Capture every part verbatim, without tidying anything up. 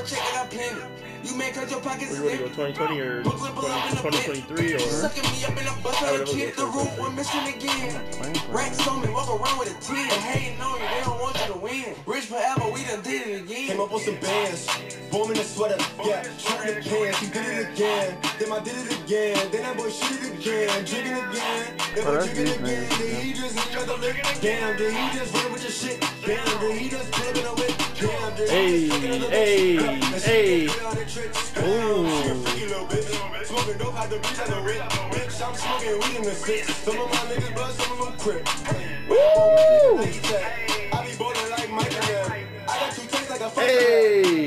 a check and I plan it. You make cut your pockets. Where you want to go, twenty twenty or twenty twenty-three or? Sucking me up in a bus on a kid. The room we're missing again. Racks on me, walk around with a ten. Hating on you, they don't want you to win. Rich forever, we done did it again. Came up with some bands, boom in the sweater, yeah, shot in the pants, he did it again. Then I did it again, then that boy shoot it again, drinking again. Then Oh, we that's drinking deep, man. again, then he just hit another lick, damn, then he just ran with your shit, damn, then he just flipping a whip, damn, then Hey, he just fucking another hey, bitch, hey. Ooh. She a freaky little bitch, smoking dope out the beach at the rich, bitch, I'm smoking weed in the six, some of my niggas blood, some of them crip. Woo! I be bowling like Mike and them. I got two tanks like a fuck. Hey!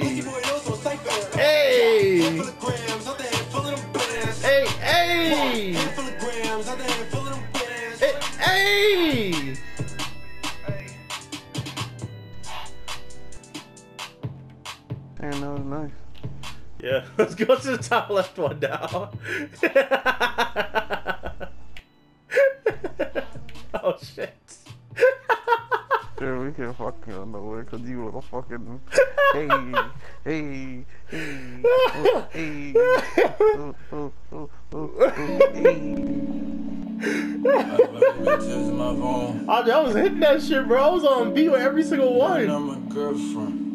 Hey! Handful of grams, out the handful of them bands. Hey, hey! Handful of grams, out the handful of them bands. Hey, hey! Man, that was nice. Yeah, let's go to the top left one now. Oh shit. Dude, we can fucking run away because you were the fucking. Hey, hey, hey, oh, hey. Oh, oh, oh, oh, oh, hey. My phone. I, I was hitting that shit, bro. I was on beat with every single one. I'm a girlfriend.